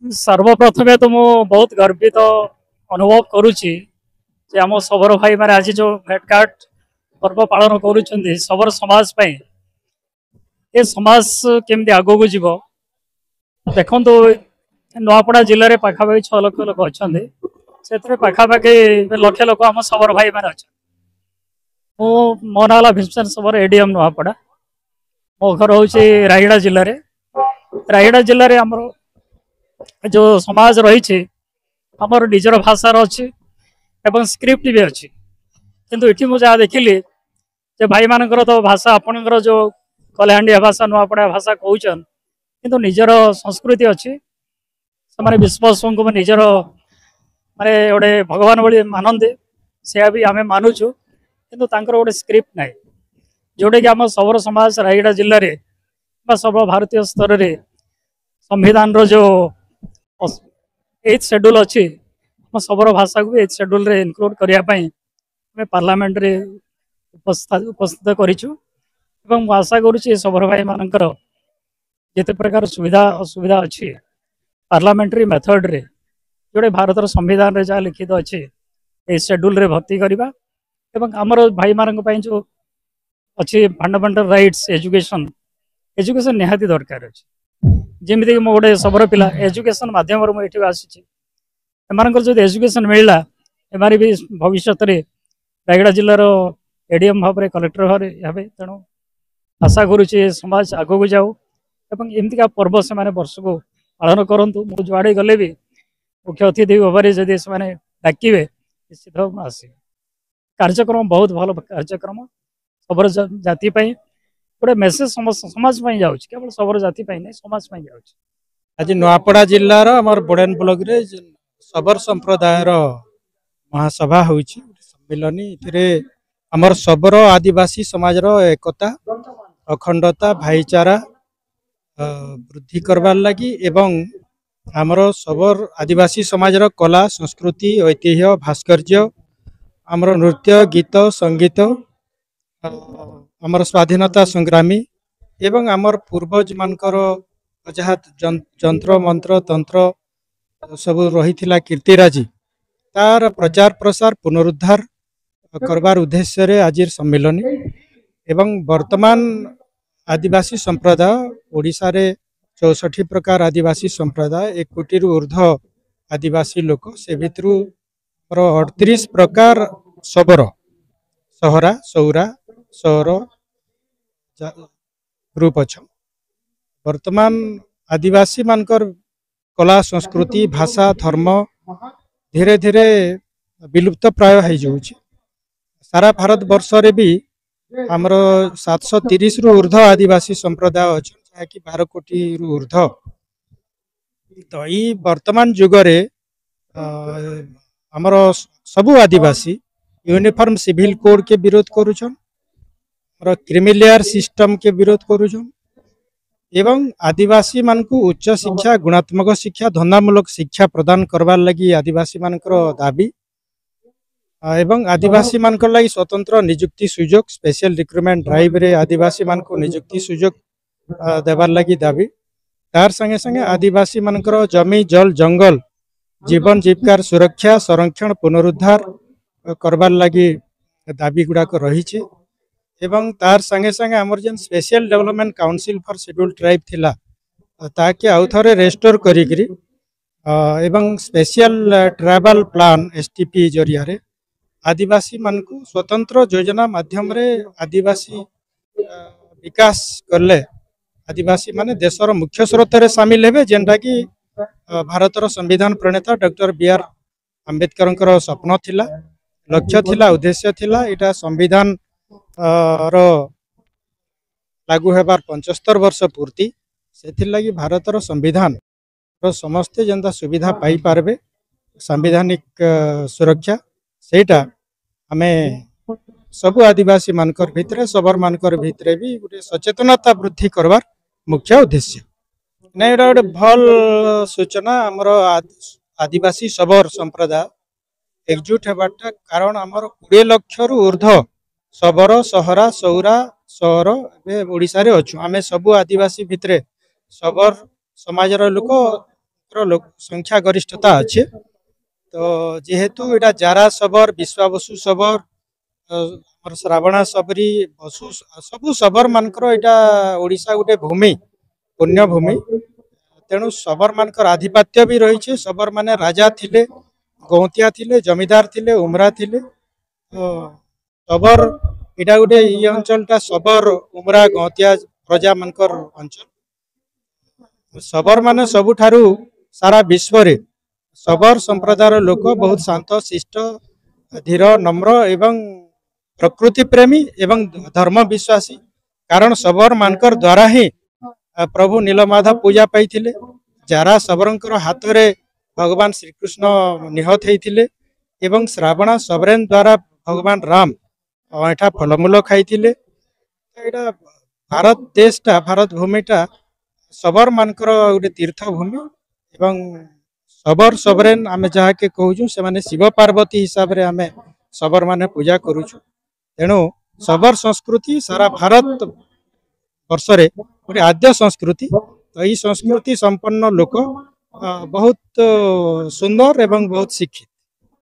सर्वप्रथमे तो मु बहुत गर्वित अनुभव करुच्ची जे आम शबर भाई मैंने आज जो भेटघाट पर्व पालन कर शबर समाज ये समाज केमती आग को जीव देखु नुआपड़ा जिले में पाखापाखि 6 लाख लोक अच्छा से पाखापाखि लक्षे लोक आम शबर भाई मैंने अच्छा मो ना भीमसेन शबर एडीएम नुआपड़ा मो घर हूँ रायगड़ा जिले में रायगड़ा जिले में आम जो समाज रही आमर निजर भाषार अच्छी एवं स्क्रिप्ट भी अच्छी किंतु ये मुझे जहाँ देखिली जे भाई मानकर तो भाषा आपणकर जो कलाहांडिया भाषा नुआपड़ा भाषा कहन किंतु निजर संस्कृति अच्छी से विश्वास को निजर माने गोटे भगवान भाई मानते से भी आम मानुचु किंतु तांकर गोटे स्क्रिप्ट ना जोटा कि आम शबर समाज रायगड़ा जिले में सर्व भारतीय स्तर में संविधान रो जो 8th शेड्यूल अच्छी शबर भाषा को 8th शेड्यूल रे इनक्लूड करने पार्लियामेंट रे उपस्थित करूँ आशा करुच्ची शबर भाई मानकर जिते प्रकार सुविधा असुविधा अच्छी पार्लियामेंट्री मेथड रे जोड़े भारत संविधान रे जहाँ लिखित अच्छे 8th शेड्यूल रे भर्ती करवा एवं आमर भाई मान जो अच्छी फंडामेंटल राइट्स एजुकेशन एजुकेशन निहाती दरकार अच्छे जमीक मो गोटे शबर पिला एजुकेशन मध्यम मुझे आसी जो एजुकेशन मिलला एमारी भी भविष्य में रायगड़ा जिलार एडीएम भाव में कलेक्टर भाव तेणु आशा करुच्ची समाज आग को जाऊ एवं एमतीका पर्व से वर्ष को पालन करूँ मुझे जुआड़े गले भी मुख्य अतिथि भाव में जदि से डाके निश्चित भाव आस कार्यक्रम बहुत भल कार्यक्रम शबर जाति गोटे मेसेज समाज जाऊँ केवल शबर जाति नहीं समाज जाऊँ आज नुआपड़ा जिलार आमर बोडेन ब्लॉक रे शबर संप्रदायर महासभा होइछि सम्मेलनी इथिरे आमर शबर आदिवासी समाजर एकता अखंडता भाईचारा वृद्धि करबार लगी एवं आमर शबर आदिवासी समाजर कला संस्कृति ऐतिह्य भास्कर्य आमर नृत्य गीत संगीत आमर स्वाधीनता संग्रामी एवं आमर पूर्वज मानकर जहाँ जंत्र मंत्र तंत्र सब रही कीर्तिराजी तार प्रचार प्रसार पुनरुद्धार करबार उद्देश्य रे आज सम्मेलनी एवं वर्तमान आदिवासी संप्रदाय ओडिशा रे 64 प्रकार आदिवासी संप्रदाय 1 कोटी ऊर्ध्व आदिवासी लोक से भितर 38 प्रकार शबर सहरा सौरा सौर ग्रुप अच्छा वर्तमान आदिवासी मानकर कला संस्कृति भाषा धर्म धीरे धीरे विलुप्त प्राय हो जाऊँगी सारा भारत वर्ष रे भी आमर 730 रु ऊर्ध्व आदिवासी संप्रदाय अच्छा जहाँकि 12 कोटी रु ऊर्ध्व तो ये वर्तमान जुगरे आमर सबु आदिवासी यूनिफॉर्म सिविल कोड के विरोध करुछन क्रिमिलियर सिस्टम के विरोध करुछन एवं आदिवासी मान को उच्च शिक्षा गुणात्मक शिक्षा धंदामूलक शिक्षा प्रदान करवार लगी आदिवासी मानकर दाबी एवं आदिवासी मानकर लगी स्वतंत्र नियुक्ति सुजोग स्पेशल रिक्रुटमेंट ड्राइव रे आदिवासी मान को नियुक्ति सुजोग देवार लगी दाबी तार संगे संगे आदिवासी मानकर जमी जल जंगल जीवन जीविकार सुरक्षा संरक्षण पुनरुद्धार करवार लगी दाबी गुड़ाक रही एवं तार संगे संगे आमर जेन special development council for schedule tribe थिला ताके आउ थरे रेस्टोर करिकरी एवं स्पेशल ट्राइबल प्लान एसटीपी जरिया रे आदिवासी मान को स्वतंत्र योजना माध्यम रे आदिवासी विकास करले आदिवासी माने देशर मुख्य स्रोत रे शामिल हेबे जेनटा कि भारतर संविधान प्रणेता डॉक्टर बी.आर. आंबेडकर स्वप्न थिला लक्ष्य थिला उद्देश्य थिला एटा संविधान लागू हेबार 75 वर्ष पूर्ति से लगी भारतर संविधान समस्ते जनता सुविधा पाई पारबे संवैधानिक सुरक्षा सेटा आमे सबु आदिवासी मानकर भितरे शबर मानकर भितरे भी गोटे सचेतनता वृद्धि करवार मुख्य उद्देश्य ना एटा गोटे भल सूचना आमर आदिवासी शबर संप्रदाय एकजुट हेबाटा कारण आमर 20 लाख रु ऊर्ध्व शबर सहरा सौरा सहर ओडिशा रे अच्छु आमे सबु आदिवासी भितरे शबर समाजर लोक संख्या गरिष्ठता अच्छे तो जेहेतु एटा जारा सबर विश्वावसु सबर हमर श्रावणा सबरी बसु सबु सबर मानकर एटा ओडिशा गोटे भूमि पुण्य भूमि तेणु सबर मानकर आधिपत्य भी रही सबर माने राजा थिले गौतिया थिले जमीदार थिले उमरा थिले तो सबर एटा गोटे ये अंचलटा सबर उमरा गौतिया प्रजा मानकर अंचल सबर माने सबुठारु सारा विश्व रे सबर संप्रदायर लोक बहुत शांत शिष्ट धीर नम्र एवं प्रकृति प्रेमी एवं धर्म विश्वासी कारण सबर मानकर द्वारा ही प्रभु नीलमाधव पूजा पाई जारा सबरंकर हाथ रे भगवान श्रीकृष्ण निहत होते एवं श्रावणा सबरेन द्वारा भगवान राम एठा फलमूल खाई भारत देशटा भारत भूमिटा सबर मानकर गोटे तीर्थ भूमि एवं सबर सबरेन आमे जहाँ के कहूँ से माने शिव पार्वती हिसाब रे आमे सबर माने पूजा करूछु तेणु सबर संस्कृति सारा भारत वर्ष रे गोटे आद्य संस्कृति तो यही संस्कृति संपन्न लोक बहुत सुंदर एवं बहुत शिक्षित।